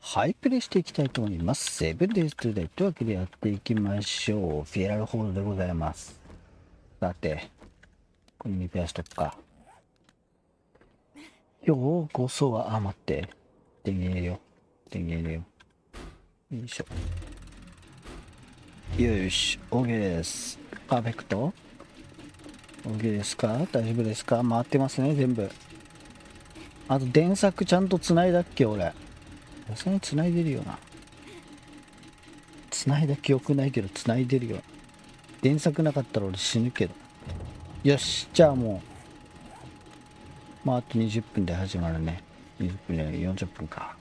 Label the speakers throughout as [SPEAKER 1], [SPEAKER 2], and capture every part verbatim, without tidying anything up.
[SPEAKER 1] はい、プレイしていきたいと思います。セブンデイズトゥーデイというわけでやっていきましょう。フェラルホールでございます。さて、これリペアしとくか。ようこそは、あ、待って。電源入れよう。電源入れよう。よいしょ。よし、OK です。パーフェクト ?OK ですか？大丈夫ですか？回ってますね、全部。あと、電柵ちゃんと繋いだっけ、俺。さすがに繋いでるよな。繋いだ記憶ないけど、繋いでるよ。電柵なかったら俺死ぬけど。よし、じゃあもう、まああとにじゅっぷんで始まるね。にじゅっぷんでよんじゅっぷんか。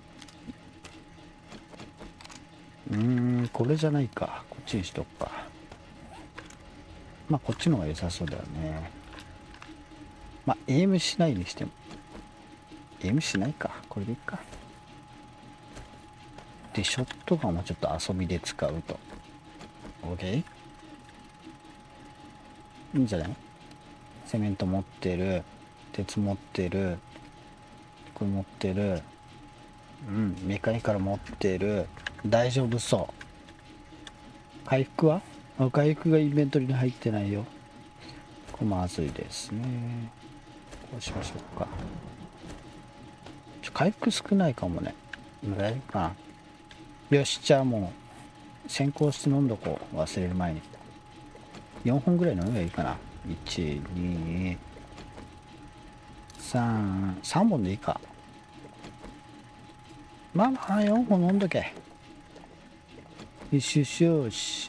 [SPEAKER 1] うーん、これじゃないか。こっちにしとくか。まあこっちの方が良さそうだよね。まあエイムしないにしても。エイムしないか。これでいいか。で、ショットガンはちょっと遊びで使うと。OK？ いいんじゃない？セメント持ってる。鉄持ってる。これ持ってる。うん、メカニカル持ってる。大丈夫そう。回復は？あ、回復がインベントリに入ってないよ。これまずいですね。こうしましょうか。ちょ回復少ないかもね。今大丈夫かな。よし、じゃあもう先行して飲んどこう。忘れる前に。よんほんぐらい飲めばいいかな。いち、に、さん、さんぼんでいいか。まあまあよんほん飲んどけ。よしよしよし。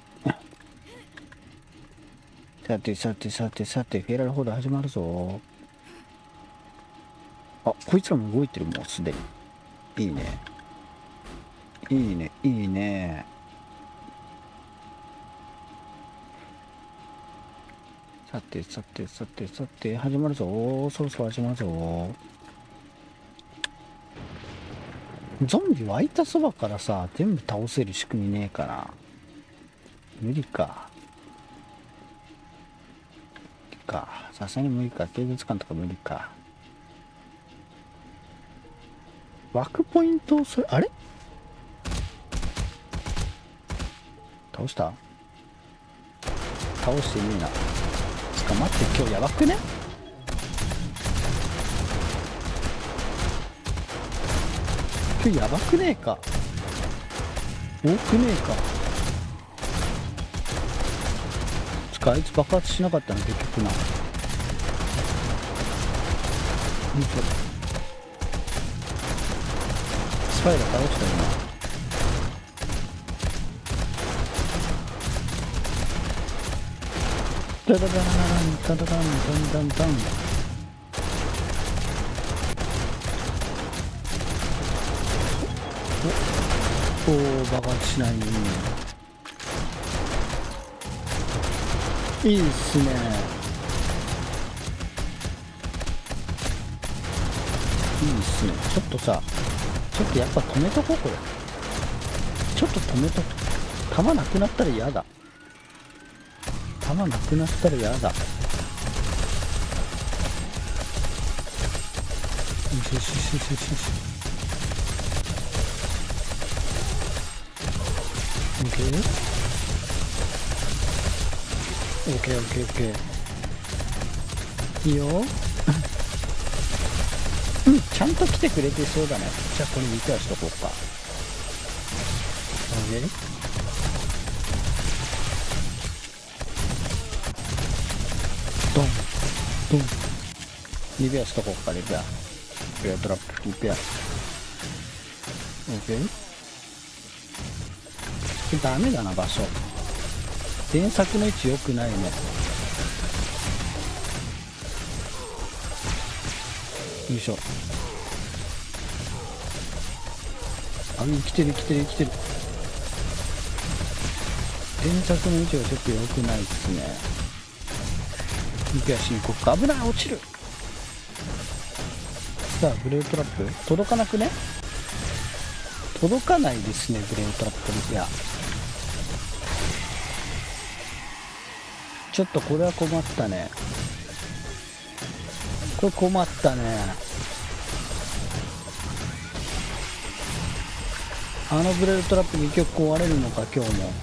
[SPEAKER 1] さてさてさてさて、フェラルホール始まるぞ。あ、こいつらも動いてる、もうすでに。いいね。いいね、いいね。さてさてさてさて、始まるぞ。そろそろ始まるぞ。ゾンビ湧いたそばからさ、全部倒せる仕組みねえかな。無理か。無理か。さすがに無理か。警察官とか無理か。枠ポイント、それ、あれ倒した倒していいな。つか待って、今日やばくね？今日やばくねえか？多くねえか？つかあいつ爆発しなかったの結局な。よいしょ。スパイラー倒したよ今。ダダダンダダダンダンダンダン。おお、爆発しないね。いいっすね。いいっすね。ちょっとさ、ちょっとやっぱ止めとこうこれ。ちょっと止めとく。弾なくなったら嫌だ。弾なくなったら嫌だ。よしよしよしよしよし。オッケーオッケーオッケーオッケー。いいよ。うん、ちゃんと来てくれてそうだね。じゃあこれリペアしとこうか。オッケー。ドンドン。リペアしとこうか。リペアリペアトラップリペア。オッケー。ダメだな場所。電柵の位置良くないね。よいしょ。あ、生きてる生きてる生きてる。電柵の位置がちょっと良くないっすね。リペアしに行こうか。危ない、落ちる。さあブレートラップ届かなくね？届かないですね、ブレートラップリペア。ちょっとこれは困ったね。これ困ったね。 あのブレードトラップ結局壊れるのか今日も。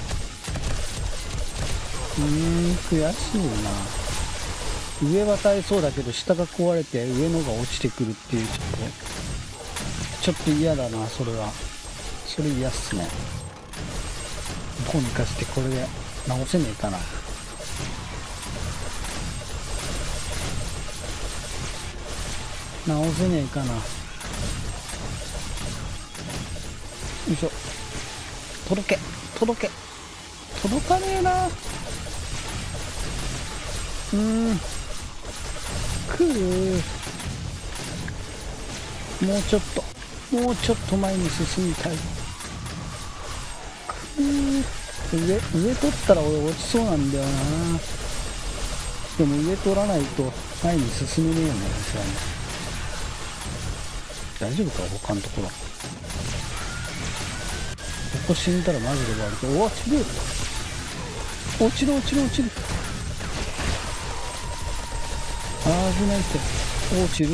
[SPEAKER 1] うーん悔しいな。上は耐えそうだけど下が壊れて上のが落ちてくるっていう、ちょっとちょっと嫌だな。それはそれ嫌っすね。どうにかしてこれで直せねえかな。直せねえかな。よいしょ。届け届け届かねえな。うーんくーもうちょっともうちょっと前に進みたい。くー上上取ったら俺落ちそうなんだよな。でも上取らないと前に進めねえよね。それはね。大丈夫か他のところ。ここ死んだらマジで終わるけど。落ちる落ちる落ちる落ちる。あー危ないって。落ちるって。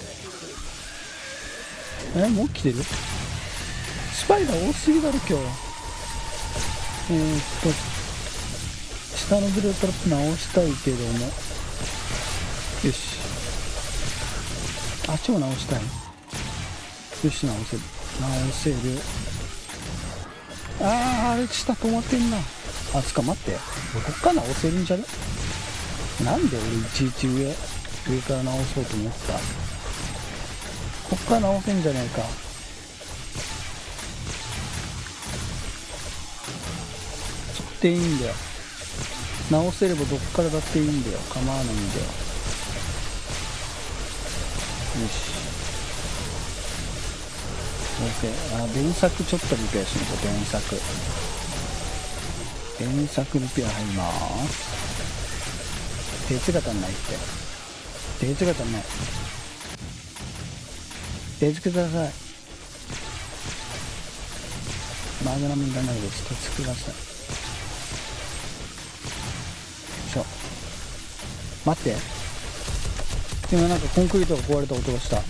[SPEAKER 1] えもう来てる。スパイダー多すぎだろ今日。えー、っと下のブレードトラップ直したいけども、よしあっちも直したい。よし直せる直せる。あーあれ下止まってんな。あつか待って、こっから直せるんじゃね。なんで俺いちいち上上から直そうと思った。こっから直せんじゃねえか。そっていいんだよ。直せればどっからだっていいんだよ。構わないんだよ。よし OK。 あ電柵ちょっとリペアしないと。電柵電柵リペア入ります。鉄が足んないって。鉄が足んない。鉄ください。マグナムいらないです。鉄ください。よいしょ。待って、今なんかコンクリートが壊れた音がした。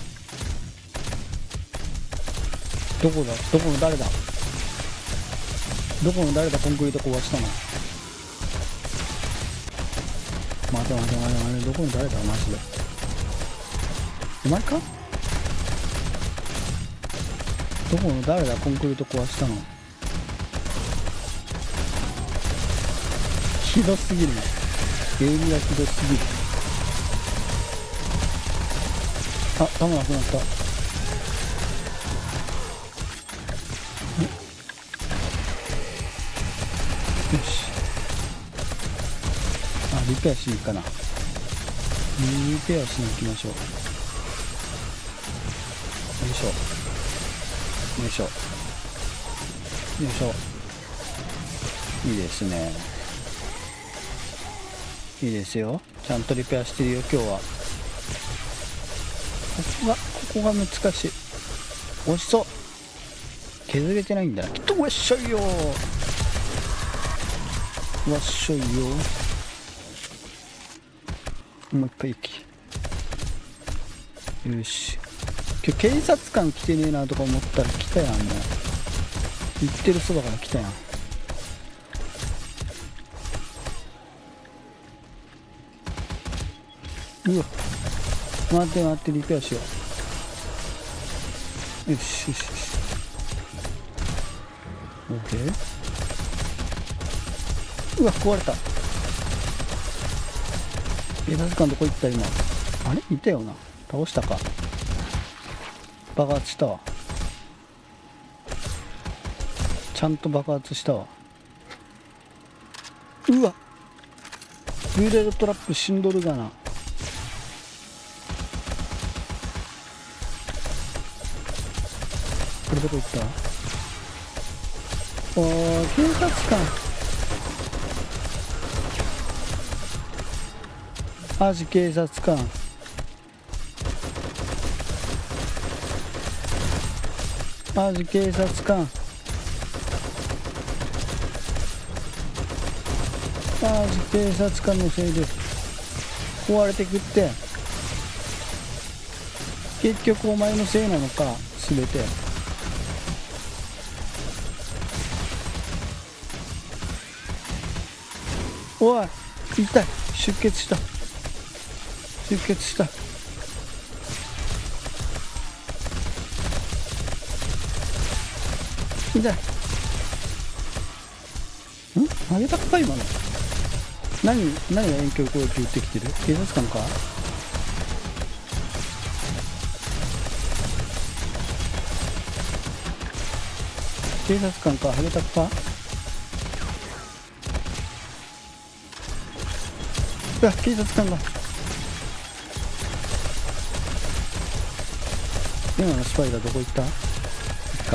[SPEAKER 1] どこだどこの誰だどこの誰だコンクリート壊したの。待て待て待て待て、どこの誰だマジで。お前か。どこの誰だコンクリート壊したの。ひどすぎるな。ゲームがひどすぎる。あ、弾なくなった。よし。あ、リペアしに行くかな。リペアしに行きましょう。よいしょよいしょよいしょ。いいですね。いいですよ。ちゃんとリペアしてるよ今日は。ここがここが難しい。押しそう。削れてないんだなきっと。わっしょいよわっしょいよ。もう一回息。よし。今日警察官来てねえなとか思ったら来たやん。もう言ってるそばから来たやん。うわ待って待って、リペアしよう。よしよしよし。 OK。 うわ壊れた。警察官どこ行った今。あれいたよな。倒したか。爆発したわ。ちゃんと爆発したわ。うわブレードトラップ死んどるがな。これどこ行った。おー警察官。マジ警察官。マジ警察官。マジ警察官のせいで壊れてくって。結局お前のせいなのか全て。 おい痛い、出血した、出血した。痛い。ん投げたか今の。何何が遠距離攻撃撃ってきてる？警察官か？警察官か？ハゲタクか？うわ、警察官だ。今のスパイダーどこ行った？いっか。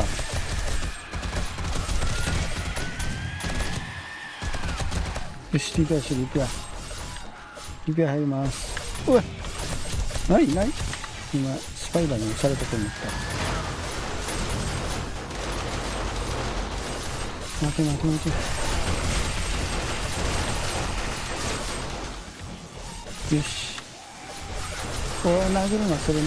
[SPEAKER 1] よし、リペアしてリペア。リペア入ります。うわ、何何今、スパイダーに押されたと思った。待て待て待て。よし。おい、殴るな、それ殴る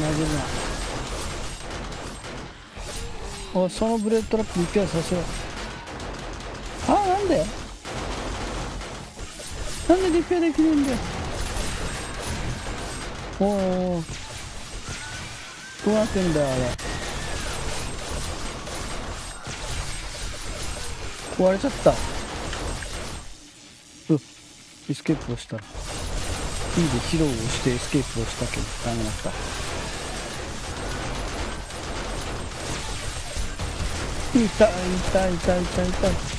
[SPEAKER 1] な。おい、そのブレードトラップリペアさせよう。あ、なんでなんでリペアできるんだよ。おお、どうなってんだよ、あれ。壊れちゃった。うっ、エスケープをしたら。いいでヒロを押してエスケープをしたけど、ダメだった。痛い痛い痛い痛い痛い。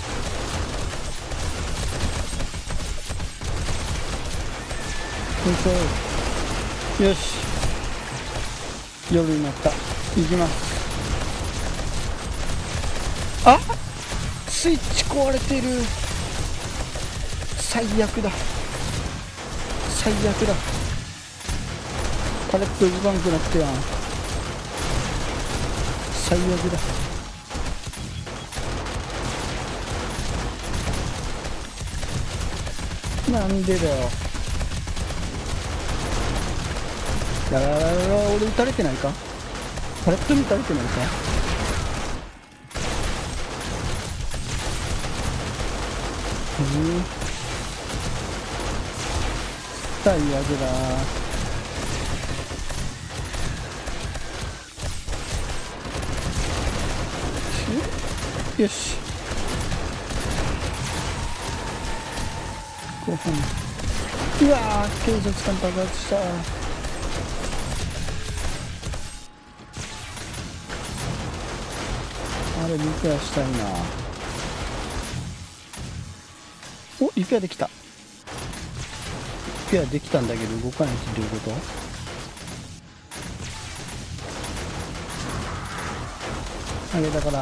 [SPEAKER 1] よいしょ。よし、夜になった。行きます。あ、スイッチ壊れてる。最悪だ、最悪だ。パレット動かんくなってやん。最悪だ。なんでだよ。やらららら、俺撃たれてないか？パレットに撃たれてないか？うん、最悪だ。よし、後半。うわー、警察官爆発した。あれリペアしたいな。お、リペアできた。リペアできたんだけど動かないってどういうこと？あれだから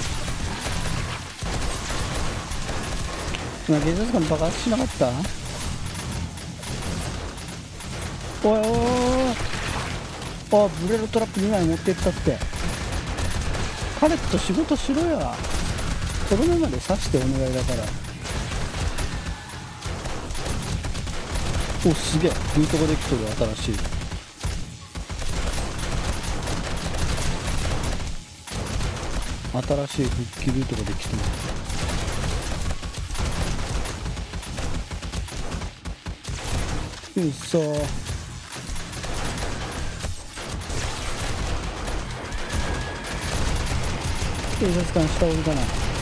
[SPEAKER 1] 今警察官爆発しなかった？おいおいおい、あ、ブレロトラップにまい持ってったって。カレット仕事しろや。とどめまで刺してお願いだから。お、すげえ、いいとこできとる。新しい新しい復帰ルートができてる。うっそー。警察官下おるかな。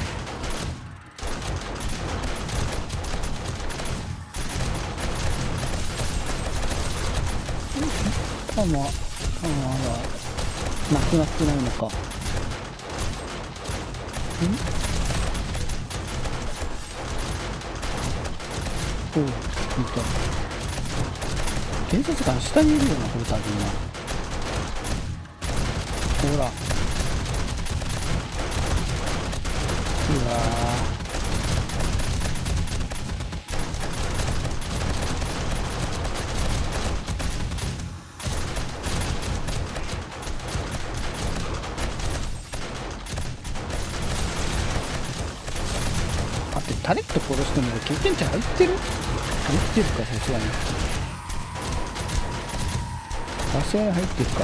[SPEAKER 1] 弾弾はなくなってないのか。ん、おう、見た。警察官下にいるよな、これ多分な。ほら、うわー、待って、タレット殺しても経験値入ってる？入ってるか、さすがに。さすがに入ってるか。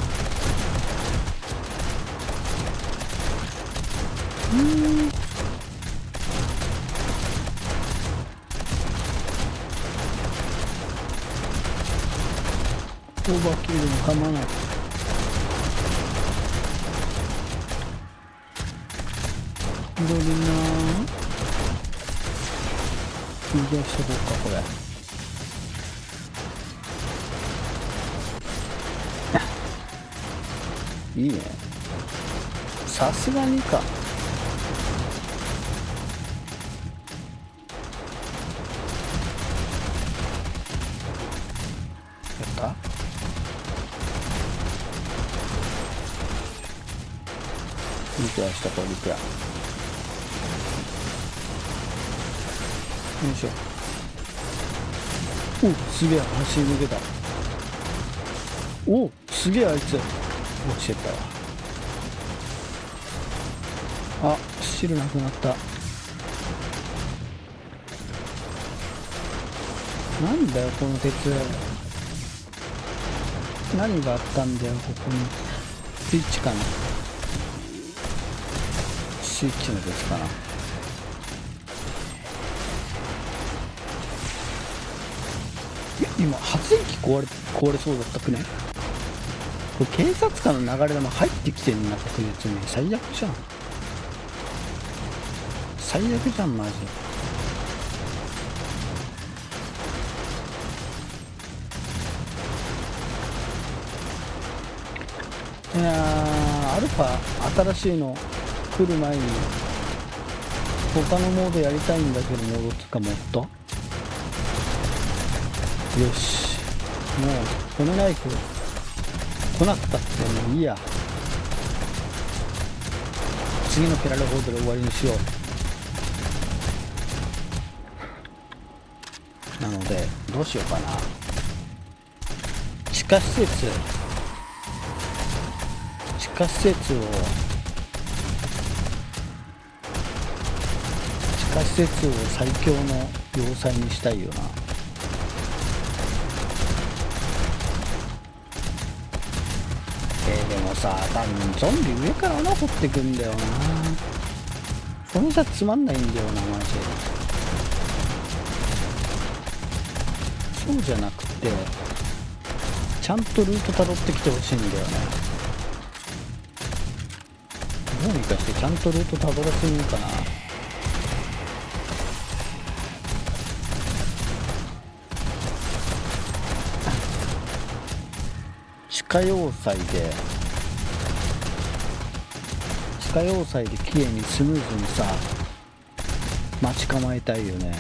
[SPEAKER 1] うーん、 オーバーキルでも構わない。緑なー右足しとこうかこれ。いいね、さすがにか。やったリクラしたこれリクラ。よいしょ。おすげえ走り抜けた。おすげえあいつ落ちてったわ。あ汁なくなった。なんだよこの鉄。何があったんだよここに。スイッチかな、スイッチの鉄かな。いや今発電機壊れ壊れそうだったくね。これ警察官の流れ玉入ってきてんな確実に。最悪じゃん、最悪じゃんマジで。いやーアルファ新しいの来る前に他のモードやりたいんだけど、モードつかもっとよし、もうこのナイフ来なくたってもういいや。次のペラルホードで終わりにしよう。なのでどうしようかな。地下施設地下施設を地下施設を最強の要塞にしたいよな。えー、でもさ多分ゾンビ上から穴掘ってくんだよな。それじゃつまんないんだよなマジで。そうじゃなくてちゃんとルートたどってきてほしいんだよね。どうにかしてちゃんとルートたどらせるかな。地下要塞で地下要塞で綺麗にスムーズにさ待ち構えたいよね。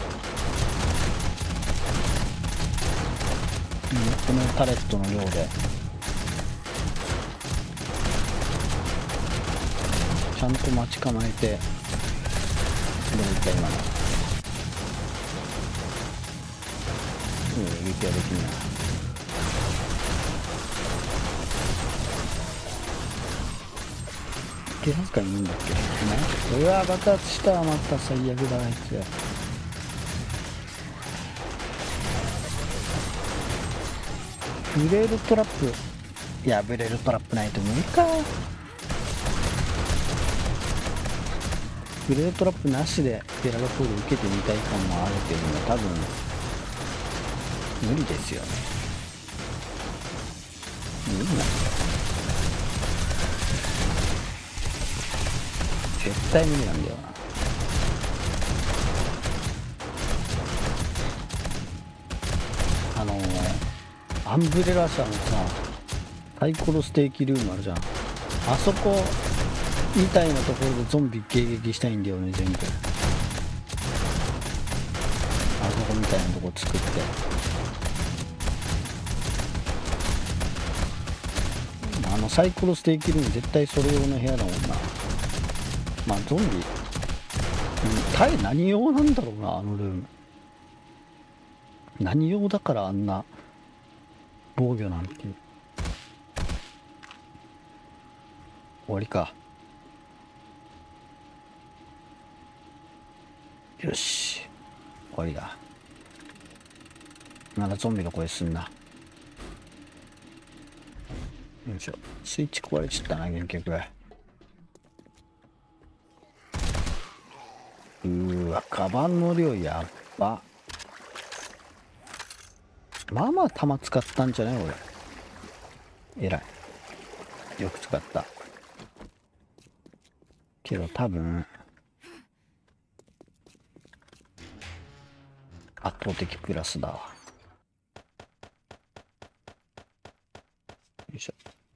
[SPEAKER 1] うん、このタレットの量でちゃんと待ち構えて。どういった今のうん撃破できんな。警察官いるんだっけね。うわ爆発した。また最悪だあいつ。ブレードトラップ。いやブレードトラップないと無理か。ブレードトラップなしでペラルフォール受けてみたい感もあるけども多分無理ですよね。無理なんだよ絶対無理なんだよな。あのー、アンブレラ社のさサイコロステーキルームあるじゃん。あそこみたいなところでゾンビ迎撃したいんだよね全部。あそこみたいなとこ作ってあのサイコロステーキルーム絶対それ用の部屋だもんな。まあゾンビ、うん、対何用なんだろうなあのルーム。何用だからあんな防御なんていう。終わりか。よし終わりだ。まだゾンビの声すんな。よいしょスイッチ壊れちゃったな結局。うーわカバンの量やっば。 まあまあ弾使ったんじゃない俺。えらい。よく使った。けど多分、圧倒的プラスだわ。よいしょ。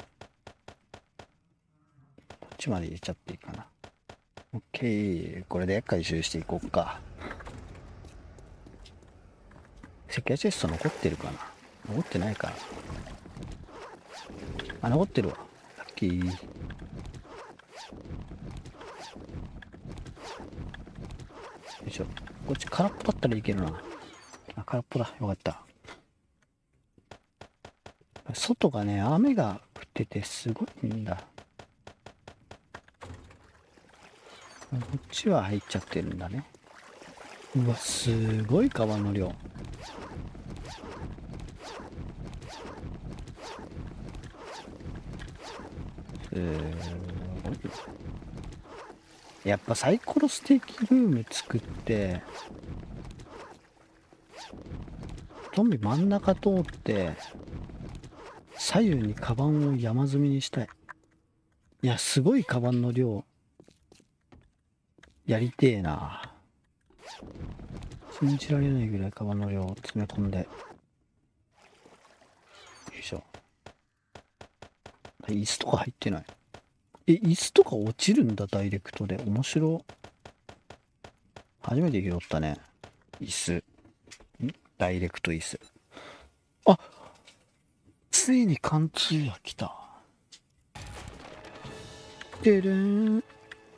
[SPEAKER 1] こっちまで入れちゃっていいかな。オッケー。これで回収していこうか。石灰チェスト残ってるかな。残ってないかな。あ、残ってるわ。ラッキー。よいしょ。こっち空っぽだったらいけるな。あ、空っぽだ。よかった。外がね、雨が降っててすごいんだ。こっちは入っちゃってるんだね。うわ、すごい川の量。すごい。やっぱサイコロステーキルーム作って、ゾンビ真ん中通って、左右にカバンを山積みにしたい。いや、すごいカバンの量、やりてえな。信じられないぐらいカバンの量を詰め込んで。よいしょ。椅子とか入ってない。え、椅子とか落ちるんだ、ダイレクトで。面白。初めて拾ったね。椅子。んダイレクト椅子。あ、ついに貫通や来た。でるーん。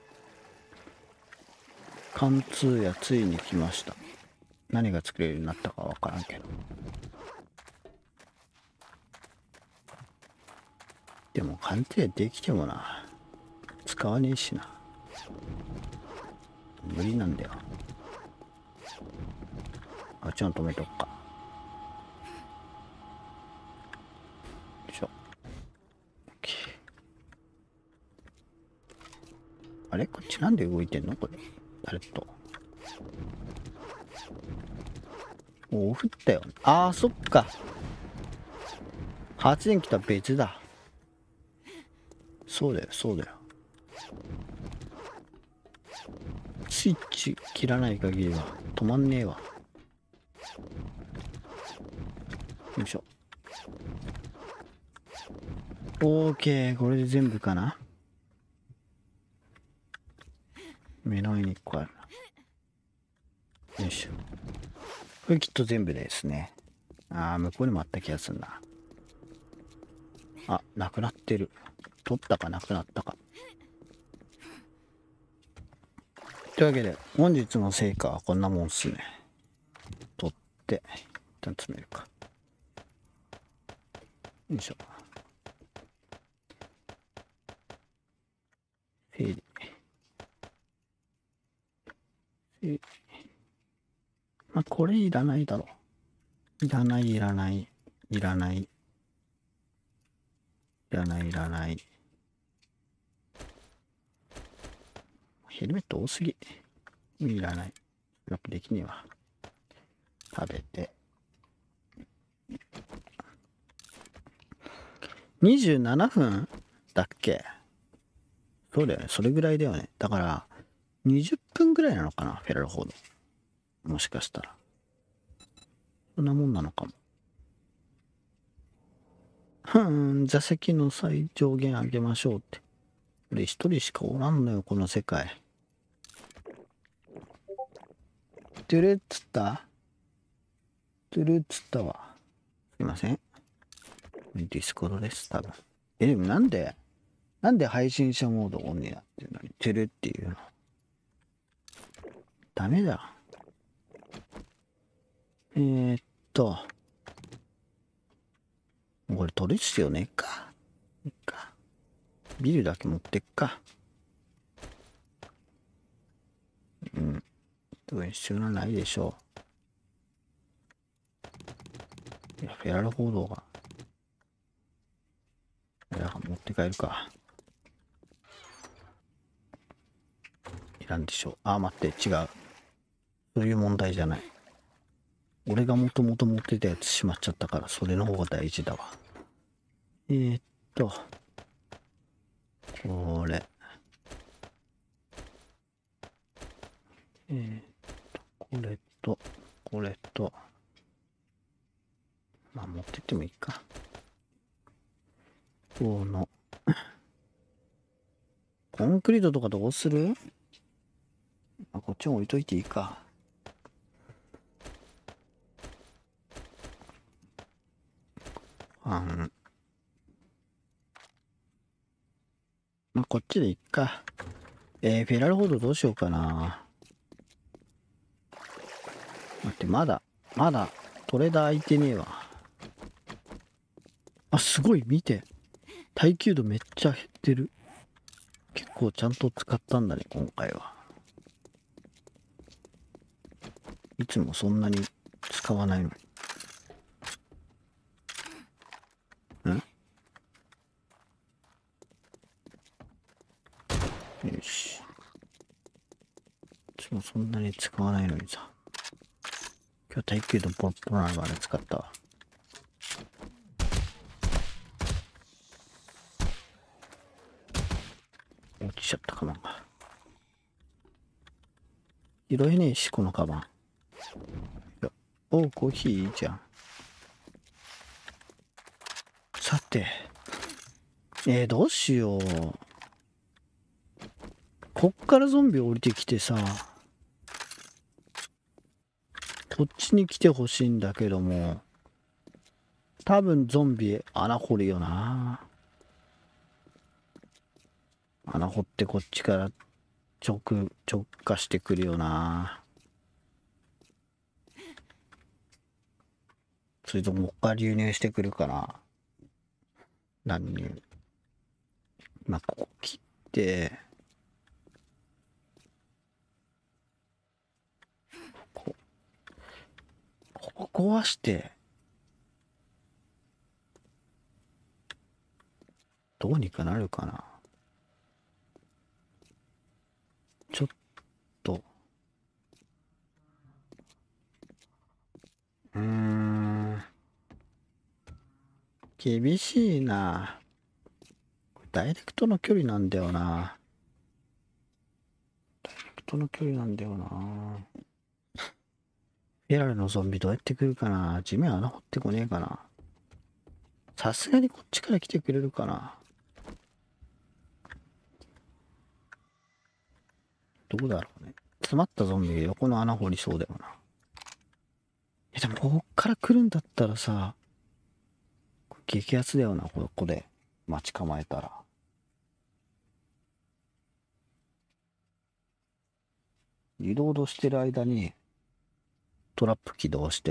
[SPEAKER 1] 貫通やついに来ました。何が作れるようになったかわからんけど。でも鑑定できてもな、使わねえしな。無理なんだよ。あっちの止めとくか。よいしょ。あれこっちなんで動いてんのこれ。誰と。おお、降ったよ。ああ、そっか。発電機とは別だ。そうだよ、そうだよ。スイッチ切らない限りは止まんねえわ。よいしょ。オーケー、これで全部かな。目の上にいっこあるな。よいしょ。これきっと全部ですね。ああ、向こうにもあった気がするな。あ、なくなってる。取ったかなくなったか。というわけで、本日の成果はこんなもんっすね。取って、一旦詰めるか。よいしょ。整理。整理。まあ、これいらないだろう。いらない、いらない、いらない。いらない、いらない。ヘルメット多すぎ。いらない。ラップできねえわ。食べて。にじゅうななふんだっけ？そうだよね。それぐらいだよね。だから、にじゅっぷんぐらいなのかな、フェラルホード。もしかしたら。そんなもんなのかも。ふーん、座席の最上限上げましょうって。俺一人しかおらんのよ、この世界。トゥルっつったトゥルっつったわ。すいません。ディスコードです、多分。え、でもなんで、なんで配信者モードオンになってるのに、トゥルっていうの。ダメだ。えー、っと。これ取る必要ねえか。いいか。ビルだけ持ってっか。うん。特に必要はないでしょう。いや、フェラル報道が。いや、持って帰るか。いらんでしょう。あ、待って、違う。そういう問題じゃない。 俺がもともと持ってたやつしまっちゃったから、それの方が大事だわ。えー、っと、これ。えー、っと、これと、これと、まあ持ってってもいいか。この、コンクリートとかどうする？あ、こっちも置いといていいか。あん。まあ、こっちでいっか。えー、フェラルホードどうしようかな。待って、まだ、まだ、トレーダー空いてねえわ。あ、すごい、見て。耐久度めっちゃ減ってる。結構ちゃんと使ったんだね、今回は。いつもそんなに使わないのに。ん？よし。いつもそんなに使わないのにさ。今日耐久度ポロポロなのまで使ったわ。落ちちゃったカバンが。拾えねえし、このカバン。おう、コーヒーいいじゃん。さて。えー、どうしよう。こっからゾンビ降りてきてさ、こっちに来てほしいんだけども、多分ゾンビ穴掘るよな。穴掘ってこっちから直、直下してくるよな。それともう一回流入してくるかな。乱入。まあ、ここ切って、ここ、ここ壊して、どうにかなるかな。ちょっと、うーん、厳しいな。ダイレクトの距離なんだよな。ダイレクトの距離なんだよな。フェラルのゾンビどうやって来るかな。地面穴掘ってこねえかな。さすがにこっちから来てくれるかな。どうだろうね。詰まったゾンビが横の穴掘りそうだよな。いやでもこっから来るんだったらさ、激アツだよな、ここで待ち構えたら。リロードしてる間にトラップ起動して、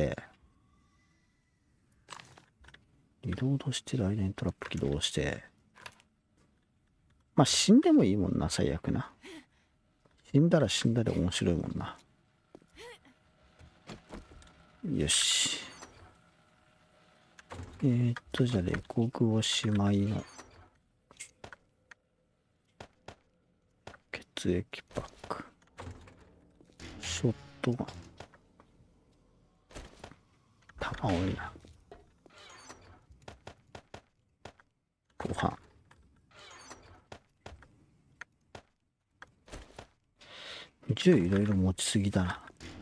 [SPEAKER 1] リロードしてる間にトラップ起動して、まあ死んでもいいもんな、最悪な。死んだら死んだで面白いもんな。よし。えー、っと、じゃあ、レコグおしまいの。血液パック。ショットガン。弾多いな。ご飯。銃いろいろ持ちすぎだな。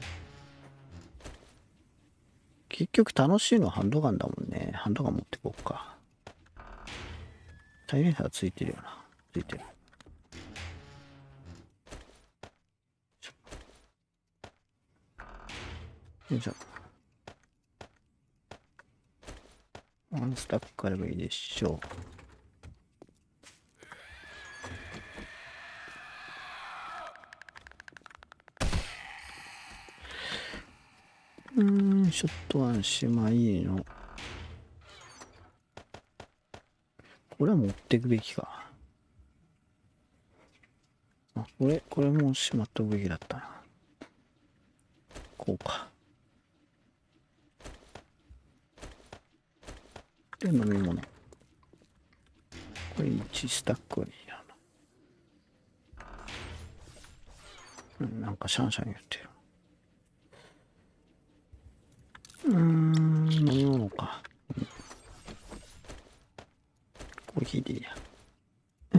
[SPEAKER 1] 結局楽しいのはハンドガンだもんね。ハンドガン持ってこうか。サイレンサーついてるよな。ついてる。よいしょ。ワンスタックあればいいでしょう。うーん、ショットガンしまいの。これは持っていくべきか。あ、これ、これもしまっておくべきだったな。こうか。で、飲み物。これいちスタックはいいやな。うん、なんかシャンシャン言ってる。 ーん、飲み物か。コーヒーでいいや。うん。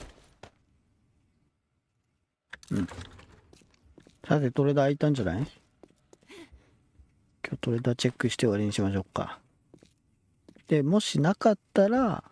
[SPEAKER 1] うん。さて、トレーダー開いたんじゃない？今日トレーダーチェックして終わりにしましょうか。で、もしなかったら、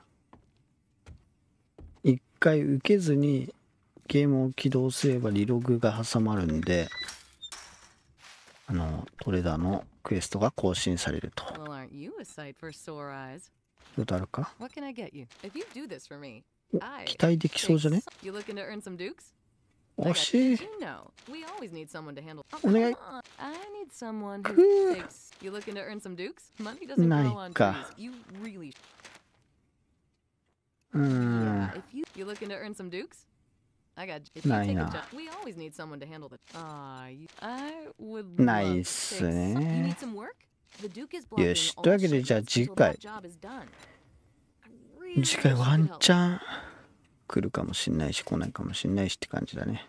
[SPEAKER 1] 一回受けずにゲームを起動すればリログが挟まるんで、あの、トレーダーのクエストが更新されると。
[SPEAKER 2] Well, aren't you a sight for sore eyes?
[SPEAKER 1] どうとあるか？
[SPEAKER 2] What can I get you? If you do this for me,
[SPEAKER 1] お、
[SPEAKER 2] I
[SPEAKER 1] 期待できそうじゃね？
[SPEAKER 2] You looking to earn some dukes?
[SPEAKER 1] 惜しい。
[SPEAKER 2] You know, we always need someone to handle.
[SPEAKER 1] お願い。
[SPEAKER 2] I need someone
[SPEAKER 1] く
[SPEAKER 2] who
[SPEAKER 1] ー。
[SPEAKER 2] takes. You looking to earn some dukes? Money doesn't
[SPEAKER 1] ない
[SPEAKER 2] grow on
[SPEAKER 1] か。
[SPEAKER 2] trees. You really.
[SPEAKER 1] うーん。
[SPEAKER 2] Yeah, if you you looking to earn some dukes? I got. If you
[SPEAKER 1] ない
[SPEAKER 2] take a
[SPEAKER 1] な。
[SPEAKER 2] job, we always need someone to handle the. Ah, you- I would
[SPEAKER 1] ない
[SPEAKER 2] love
[SPEAKER 1] っ
[SPEAKER 2] to
[SPEAKER 1] す
[SPEAKER 2] take some. You
[SPEAKER 1] ね。
[SPEAKER 2] need some work? The Duke is
[SPEAKER 1] よ
[SPEAKER 2] blocking
[SPEAKER 1] し。と
[SPEAKER 2] all
[SPEAKER 1] いうわけで、じゃあ
[SPEAKER 2] shipments
[SPEAKER 1] 次
[SPEAKER 2] until
[SPEAKER 1] 回。
[SPEAKER 2] that job is done. I really
[SPEAKER 1] 次回
[SPEAKER 2] wish you
[SPEAKER 1] ワ
[SPEAKER 2] could
[SPEAKER 1] ン
[SPEAKER 2] help.
[SPEAKER 1] チャン来るかもしんないし、来ないかもしんないしって感じだね。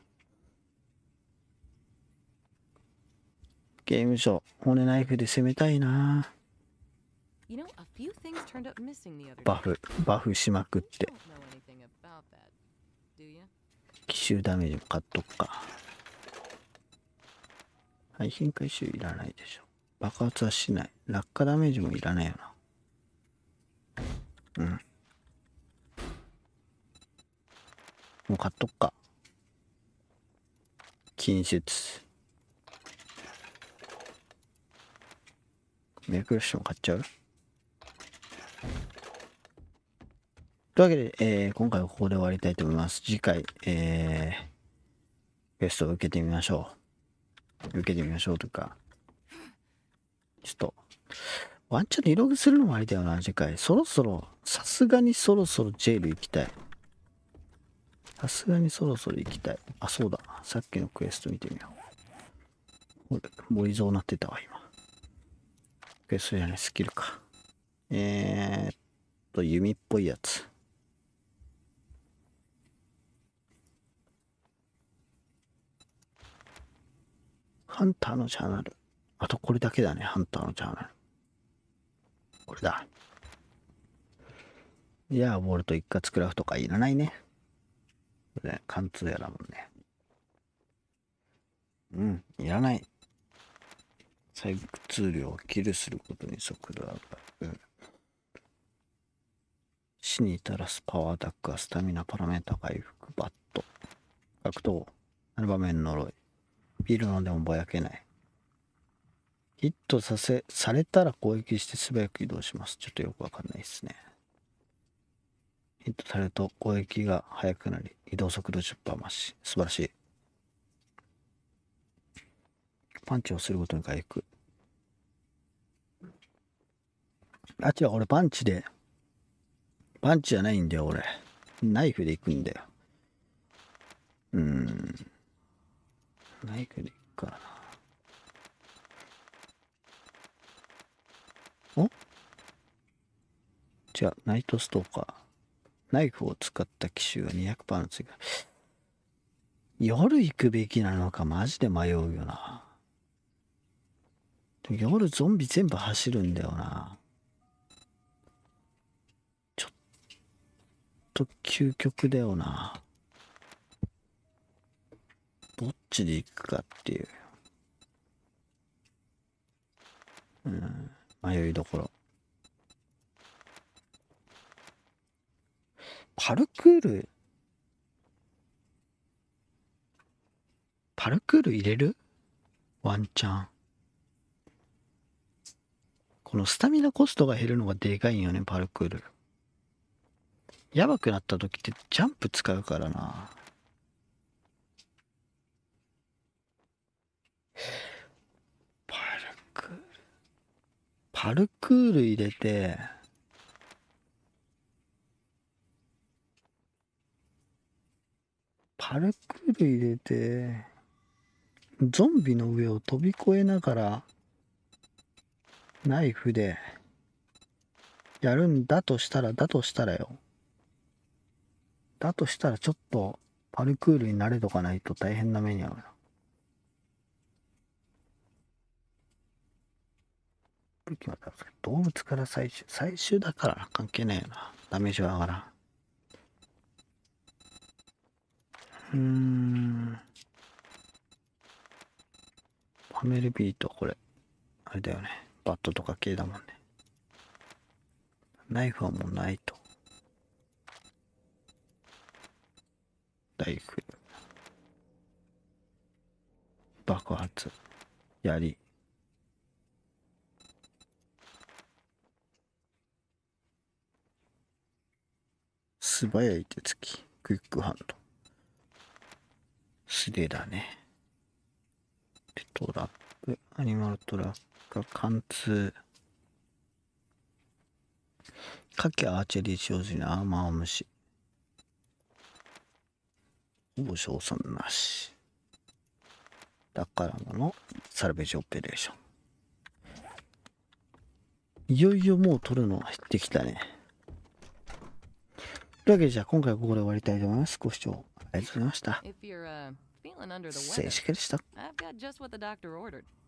[SPEAKER 1] ゲームショー、骨ナイフで攻めたいな。
[SPEAKER 2] You know, a few things turned up missing the other
[SPEAKER 1] バ
[SPEAKER 2] day.
[SPEAKER 1] フ、バフしまくっ
[SPEAKER 2] You
[SPEAKER 1] て。
[SPEAKER 2] don't know anything about that, do you?
[SPEAKER 1] 奇襲ダメージも買っとくか。廃品回収いらないでしょ。爆発はしない。落下ダメージもいらないよな。うん。もう買っとくか。禁出。メイクラッシュも買っちゃう？というわけで、えー今回はここで終わりたいと思います。次回、えー、テストを受けてみましょう。受けてみましょうというか、ちょっと、ワンチャンリログするのもありだよな、次回。そろそろ、さすがにそろそろジェイル行きたい。さすがにそろそろ行きたい。あ、そうだ。さっきのクエスト見てみよう。俺、森蔵なってたわ、今。クエストじゃない、スキルか。えーっと、弓っぽいやつ。ハンターのチャンネル。あとこれだけだね、ハンターのチャンネル。これだ。いや、ボルト一括クラフトかいらないね。これ、貫通やらもんね。うん、いらない。再通量をキルすることに速度上がる。死に至らすパワーアタックはスタミナパラメータ回復バット。格闘。なる場面呪い。ビルのでもぼやけない。ヒットさせ、されたら攻撃して素早く移動します。ちょっとよくわかんないですね。ヒットされると攻撃が速くなり、移動速度 じゅっパーセント 増し。素晴らしい。パンチをするごとに回復。あ、違う、俺パンチで、パンチじゃないんだよ、俺。ナイフで行くんだよ。うーん。ナイフで行くからな。お？違う、ナイトストーカー。ナイフを使った機種が にひゃくパーセント の追加。夜行くべきなのかマジで迷うよな。夜ゾンビ全部走るんだよな。ちょっと究極だよな。どっちで行くかっていう。うん、迷いどころ。パルクール、パルクール入れる？ワンチャン。このスタミナコストが減るのがでかいんよね、パルクール。やばくなった時ってジャンプ使うからな。パルクール。パルクール入れて、パルクール入れて、ゾンビの上を飛び越えながら、ナイフで、やるんだとしたら、だとしたらよ。だとしたらちょっと、パルクールに慣れとかないと大変な目に遭うな。 武器は動物から採集。採集だから関係ないよな。ダメージは上がらん。うーん。パメルビート、これ。あれだよね。バットとか系だもんね。ナイフはもうないと。ライフル。爆発。槍。素早い手つき。クイックハンド。素手だね。でトラップ。アニマルトラック。貫通。火器アーチェリー上手にアーマー虫。ほぼ賞賛なし。宝物。サルベージオペレーション。いよいよもう取るのが減ってきたね。というわけでじゃあ今回はここで終わりたいと思います。ご視聴ありがとうございました。
[SPEAKER 2] If you're uh, feeling under the
[SPEAKER 1] 静
[SPEAKER 2] weather,
[SPEAKER 1] 止でした。
[SPEAKER 2] I've got just what the doctor ordered.